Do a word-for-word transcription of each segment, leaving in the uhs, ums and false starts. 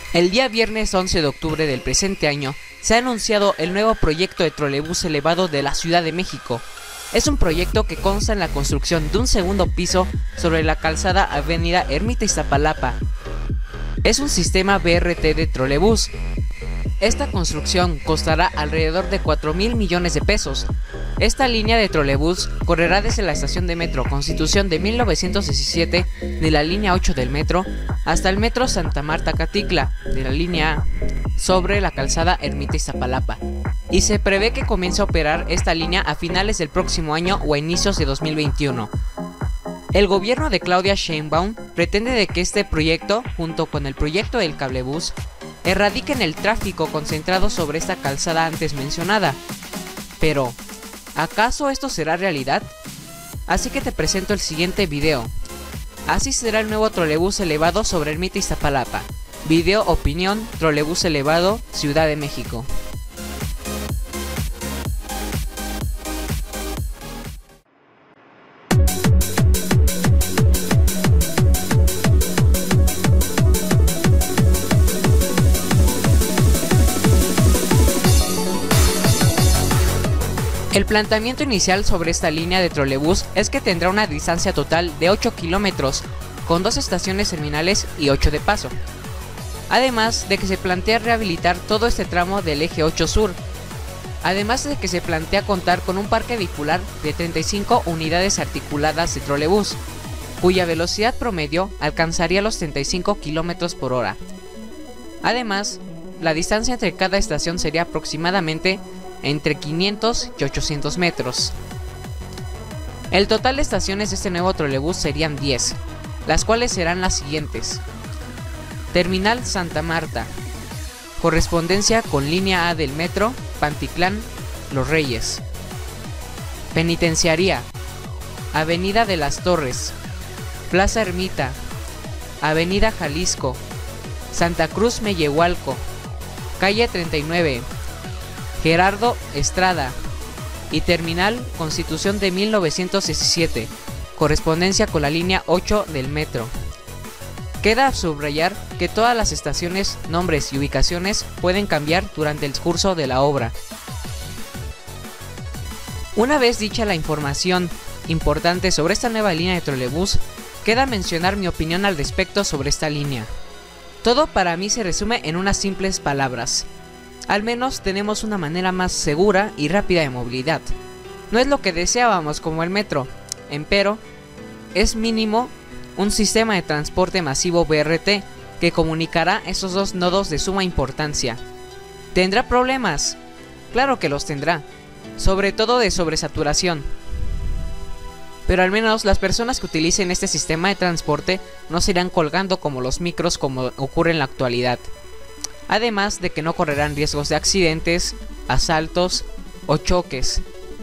El día viernes once de octubre del presente año se ha anunciado el nuevo proyecto de trolebús elevado de la Ciudad de México. Es un proyecto que consta en la construcción de un segundo piso sobre la calzada Avenida Ermita Iztapalapa. Es un sistema B R T de trolebús. Esta construcción costará alrededor de cuatro mil millones de pesos. Esta línea de trolebús correrá desde la estación de metro Constitución de mil novecientos diecisiete de la línea ocho del metro hasta el metro Santa Marta Catitla de la línea A sobre la calzada Ermita Iztapalapa, y se prevé que comience a operar esta línea a finales del próximo año o a inicios de dos mil veintiuno. El gobierno de Claudia Sheinbaum pretende de que este proyecto, junto con el proyecto del cablebús, erradiquen el tráfico concentrado sobre esta calzada antes mencionada. Pero, ¿acaso esto será realidad? Así que te presento el siguiente video. Así será el nuevo trolebús elevado sobre Ermita Iztapalapa. Video opinión, trolebús elevado, Ciudad de México. El planteamiento inicial sobre esta línea de trolebús es que tendrá una distancia total de ocho kilómetros, con dos estaciones terminales y ocho de paso. Además de que se plantea rehabilitar todo este tramo del eje ocho sur. Además de que se plantea contar con un parque vehicular de treinta y cinco unidades articuladas de trolebús, cuya velocidad promedio alcanzaría los treinta y cinco kilómetros por hora. Además, la distancia entre cada estación sería aproximadamente entre quinientos y ochocientos metros. El total de estaciones de este nuevo trolebús serían diez, las cuales serán las siguientes: Terminal Santa Marta, correspondencia con línea A del metro Pantitlán, Los Reyes. Penitenciaría, Avenida de las Torres, Plaza Ermita, Avenida Jalisco, Santa Cruz Mellehualco, Calle treinta y nueve, Gerardo Estrada y Terminal Constitución de mil novecientos diecisiete, correspondencia con la línea ocho del metro. Queda subrayar que todas las estaciones, nombres y ubicaciones pueden cambiar durante el curso de la obra. Una vez dicha la información importante sobre esta nueva línea de trolebús, queda mencionar mi opinión al respecto sobre esta línea. Todo para mí se resume en unas simples palabras. Al menos tenemos una manera más segura y rápida de movilidad. No es lo que deseábamos como el metro, empero es mínimo un sistema de transporte masivo B R T que comunicará esos dos nodos de suma importancia. ¿Tendrá problemas? Claro que los tendrá, sobre todo de sobresaturación. Pero al menos las personas que utilicen este sistema de transporte no se irán colgando como los micros como ocurre en la actualidad. Además de que no correrán riesgos de accidentes, asaltos o choques.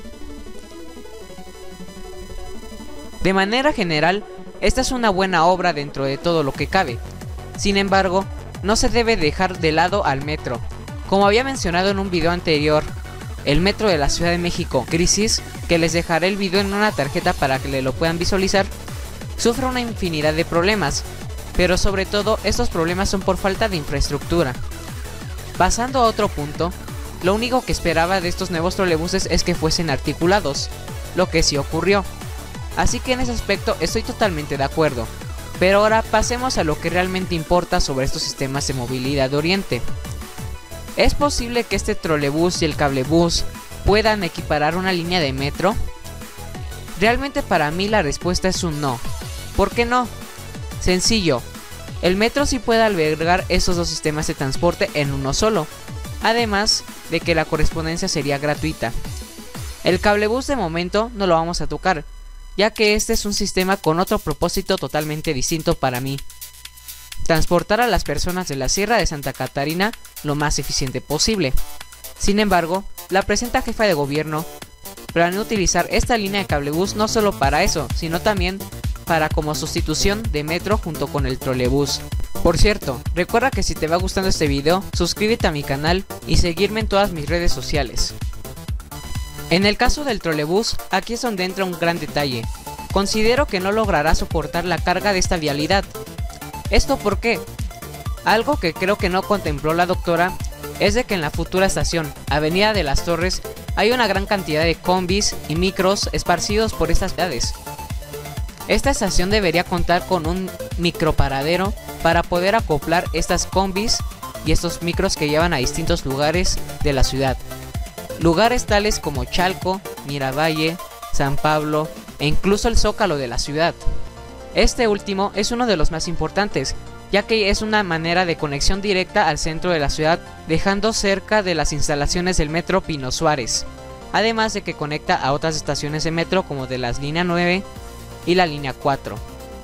De manera general, esta es una buena obra dentro de todo lo que cabe. Sin embargo, no se debe dejar de lado al metro. Como había mencionado en un video anterior, el metro de la Ciudad de México, Crisis, que les dejaré el video en una tarjeta para que lo puedan visualizar, sufre una infinidad de problemas, pero sobre todo estos problemas son por falta de infraestructura. Pasando a otro punto, lo único que esperaba de estos nuevos trolebuses es que fuesen articulados, lo que sí ocurrió. Así que en ese aspecto estoy totalmente de acuerdo. Pero ahora pasemos a lo que realmente importa sobre estos sistemas de movilidad de Oriente. ¿Es posible que este trolebús y el cablebús puedan equiparar una línea de metro? Realmente para mí la respuesta es un no. ¿Por qué no? Sencillo. El metro sí puede albergar esos dos sistemas de transporte en uno solo, además de que la correspondencia sería gratuita. El cablebús de momento no lo vamos a tocar, ya que este es un sistema con otro propósito totalmente distinto para mí: transportar a las personas de la Sierra de Santa Catarina lo más eficiente posible. Sin embargo, la presente jefa de gobierno planea utilizar esta línea de cablebús no solo para eso, sino también para como sustitución de metro junto con el trolebús. Por cierto, recuerda que si te va gustando este video, suscríbete a mi canal y seguirme en todas mis redes sociales. En el caso del trolebús, aquí es donde entra un gran detalle. Considero que no logrará soportar la carga de esta vialidad. ¿Esto por qué? Algo que creo que no contempló la doctora es de que en la futura estación, Avenida de las Torres, hay una gran cantidad de combis y micros esparcidos por estas ciudades. Esta estación debería contar con un microparadero para poder acoplar estas combis y estos micros que llevan a distintos lugares de la ciudad. Lugares tales como Chalco, Miravalle, San Pablo e incluso el Zócalo de la ciudad. Este último es uno de los más importantes, ya que es una manera de conexión directa al centro de la ciudad, dejando cerca de las instalaciones del metro Pino Suárez, además de que conecta a otras estaciones de metro como de las línea nueve y la línea cuatro.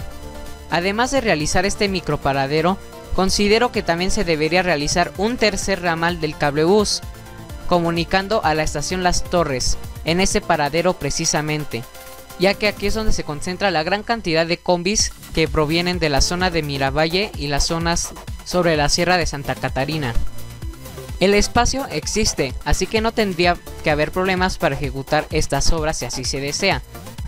Además de realizar este microparadero, considero que también se debería realizar un tercer ramal del cablebús, comunicando a la estación Las Torres, en ese paradero precisamente, ya que aquí es donde se concentra la gran cantidad de combis que provienen de la zona de Miravalle y las zonas sobre la Sierra de Santa Catarina. El espacio existe, así que no tendría que haber problemas para ejecutar estas obras si así se desea.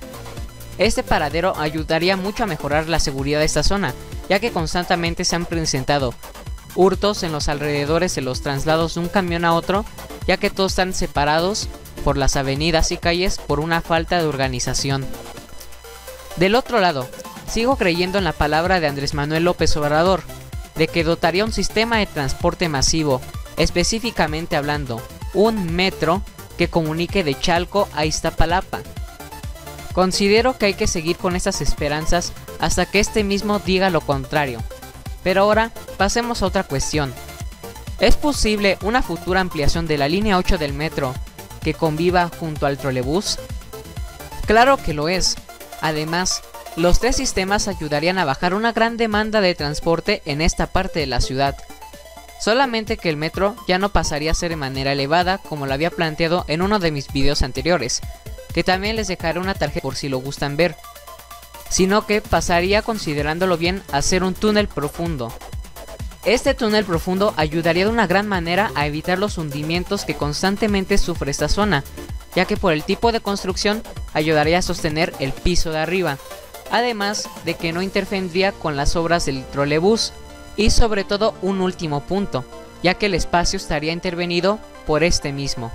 Este paradero ayudaría mucho a mejorar la seguridad de esta zona, ya que constantemente se han presentado hurtos en los alrededores de los traslados de un camión a otro, ya que todos están separados por las avenidas y calles por una falta de organización. Del otro lado, sigo creyendo en la palabra de Andrés Manuel López Obrador, de que dotaría un sistema de transporte masivo, específicamente hablando, un metro que comunique de Chalco a Iztapalapa. Considero que hay que seguir con estas esperanzas hasta que este mismo diga lo contrario. Pero ahora pasemos a otra cuestión. ¿Es posible una futura ampliación de la línea ocho del metro que conviva junto al trolebús? Claro que lo es. Además, los tres sistemas ayudarían a bajar una gran demanda de transporte en esta parte de la ciudad. Solamente que el metro ya no pasaría a ser de manera elevada como lo había planteado en uno de mis videos anteriores, que también les dejaré una tarjeta por si lo gustan ver, sino que pasaría, considerándolo bien, a ser un túnel profundo. Este túnel profundo ayudaría de una gran manera a evitar los hundimientos que constantemente sufre esta zona, ya que por el tipo de construcción ayudaría a sostener el piso de arriba, además de que no interferiría con las obras del trolebús, y sobre todo un último punto, ya que el espacio estaría intervenido por este mismo.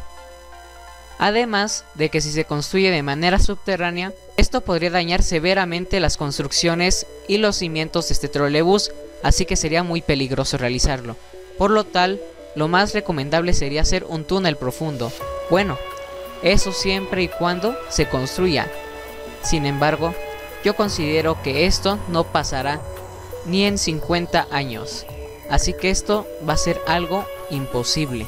Además de que si se construye de manera subterránea, esto podría dañar severamente las construcciones y los cimientos de este trolebús, así que sería muy peligroso realizarlo. Por lo tal, lo más recomendable sería hacer un túnel profundo. Bueno, eso siempre y cuando se construya. Sin embargo, yo considero que esto no pasará ni en cincuenta años, así que esto va a ser algo imposible.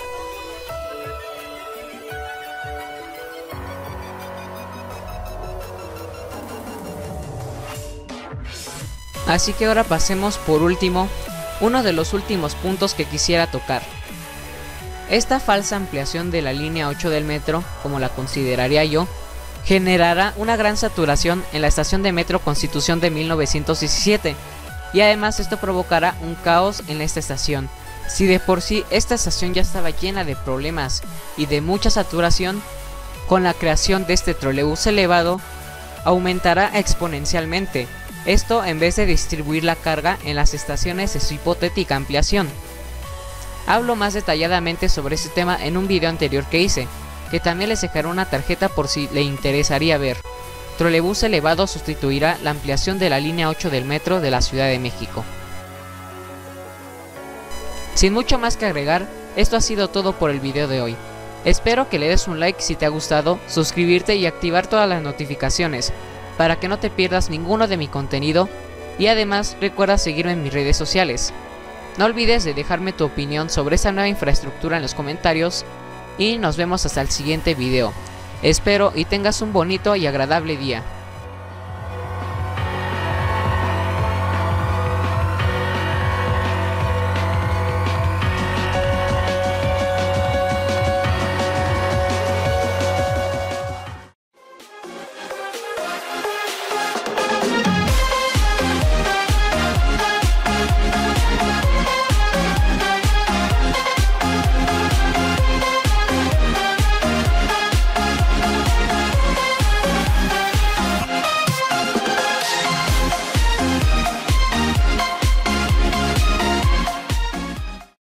Así que ahora pasemos por último, uno de los últimos puntos que quisiera tocar. Esta falsa ampliación de la línea ocho del metro, como la consideraría yo, generará una gran saturación en la estación de metro Constitución de mil novecientos diecisiete, y además esto provocará un caos en esta estación. Si de por sí esta estación ya estaba llena de problemas y de mucha saturación, con la creación de este trolebús elevado, aumentará exponencialmente. Esto en vez de distribuir la carga en las estaciones de su hipotética ampliación. Hablo más detalladamente sobre este tema en un video anterior que hice, que también les dejaré una tarjeta por si le interesaría ver. Trolebús elevado sustituirá la ampliación de la línea ocho del metro de la Ciudad de México. Sin mucho más que agregar, esto ha sido todo por el video de hoy. Espero que le des un like si te ha gustado, suscribirte y activar todas las notificaciones, para que no te pierdas ninguno de mi contenido, y además recuerda seguirme en mis redes sociales. No olvides de dejarme tu opinión sobre esta nueva infraestructura en los comentarios, y nos vemos hasta el siguiente video. Espero y tengas un bonito y agradable día.